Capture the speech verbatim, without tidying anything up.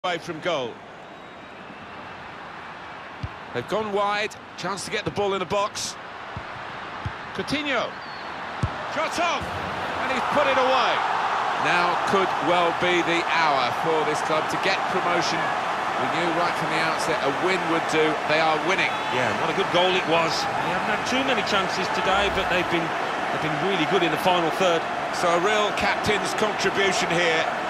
Away from goal. They've gone wide, chance to get the ball in the box. Coutinho, shot off, and he's put it away. Now could well be the hour for this club to get promotion. We knew right from the outset a win would do. They are winning. Yeah, what a good goal it was. They haven't had too many chances today, but they've been they've been really good in the final third. So a real captain's contribution here.